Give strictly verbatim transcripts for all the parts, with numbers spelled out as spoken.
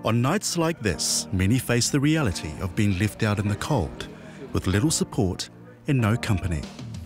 On nights like this, many face the reality of being left out in the cold, with little support and no company.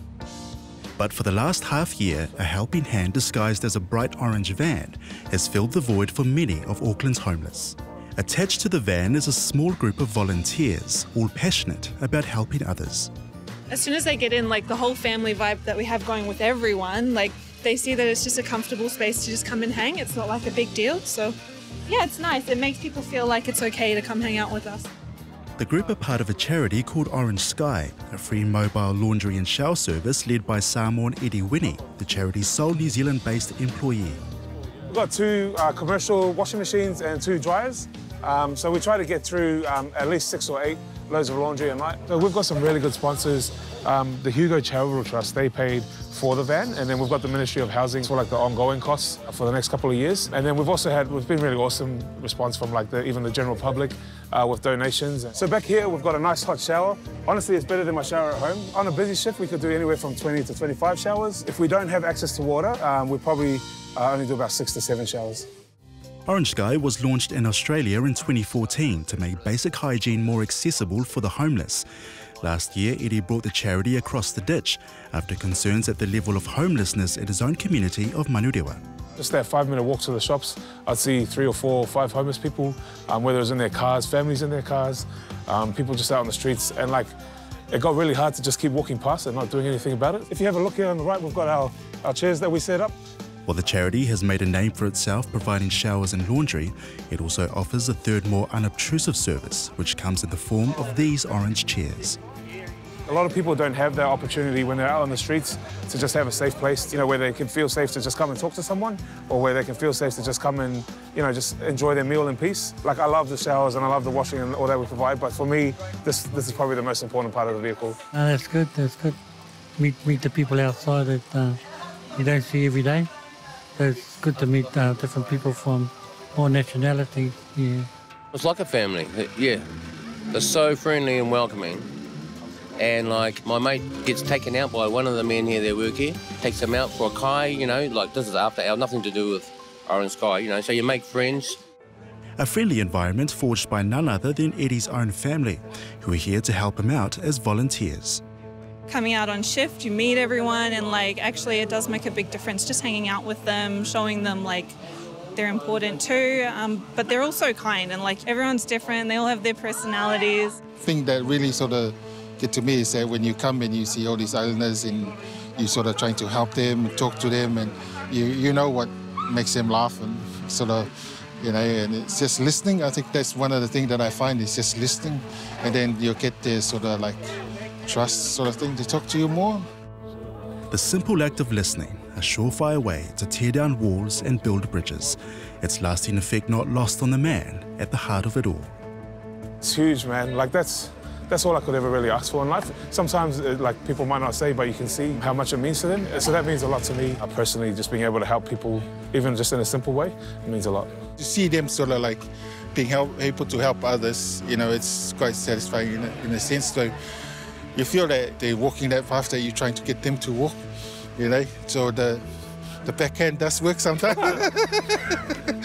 But for the last half year, a helping hand disguised as a bright orange van has filled the void for many of Auckland's homeless. Attached to the van is a small group of volunteers, all passionate about helping others. As soon as they get in, like the whole family vibe that we have going with everyone, like they see that it's just a comfortable space to just come and hang. It's not like a big deal. So yeah, it's nice. It makes people feel like it's okay to come hang out with us. The group are part of a charity called Orange Sky, a free mobile laundry and shower service led by Samoan Eddie Uini, the charity's sole New Zealand-based employee. We've got two uh, commercial washing machines and two dryers. Um, so we try to get through um, at least six or eight loads of laundry a night. So we've got some really good sponsors. Um, the Hugo Charitable Trust, they paid for the van, and then we've got the Ministry of Housing for like the ongoing costs for the next couple of years. And then we've also had, it's been really awesome response from like the, even the general public uh, with donations. So back here, we've got a nice hot shower. Honestly, it's better than my shower at home. On a busy shift, we could do anywhere from twenty to twenty-five showers. If we don't have access to water, um, we probably uh, only do about six to seven showers. Orange Sky was launched in Australia in twenty fourteen to make basic hygiene more accessible for the homeless. Last year, Eddie brought the charity across the ditch after concerns at the level of homelessness at his own community of Manurewa. Just that five-minute walk to the shops, I'd see three or four or five homeless people, um, whether it was in their cars, families in their cars, um, people just out on the streets, and like, it got really hard to just keep walking past and not doing anything about it. If you have a look here on the right, we've got our, our chairs that we set up. While the charity has made a name for itself providing showers and laundry, it also offers a third more unobtrusive service, which comes in the form of these orange chairs. A lot of people don't have that opportunity when they're out on the streets to just have a safe place, you know, where they can feel safe to just come and talk to someone, or where they can feel safe to just come and, you know, just enjoy their meal in peace. Like, I love the showers and I love the washing and all that we provide, but for me, this, this is probably the most important part of the vehicle. No, that's good, that's good. Meet, meet the people outside that uh, you don't see every day. So it's good to meet uh, different people from all nationalities, yeah. It's like a family, yeah. They're so friendly and welcoming. And like, my mate gets taken out by one of the men here that work here, takes him out for a kai, you know, like this is after hours, nothing to do with Orange Sky, you know, so you make friends. A friendly environment forged by none other than Eddie's own family, who are here to help him out as volunteers. Coming out on shift, you meet everyone, and like actually it does make a big difference just hanging out with them, showing them like they're important too, um, but they're also kind, and like everyone's different, they all have their personalities. The thing that really sort of get to me is that when you come and you see all these islanders and you sort of trying to help them, talk to them, and you, you know what makes them laugh and sort of, you know, and it's just listening. I think that's one of the things that I find is just listening, and then you get this sort of like trust sort of thing to talk to you more. The simple act of listening, a surefire way to tear down walls and build bridges. Its lasting effect not lost on the man at the heart of it all. It's huge, man. Like, that's that's all I could ever really ask for in life. Sometimes, like, people might not say, but you can see how much it means to them. So that means a lot to me. I personally, just being able to help people, even just in a simple way, it means a lot. To see them sort of like being help, able to help others, you know, it's quite satisfying in a, in a sense. So you feel that they're walking that path that you're trying to get them to walk, you know. So the, the backhand does work sometimes.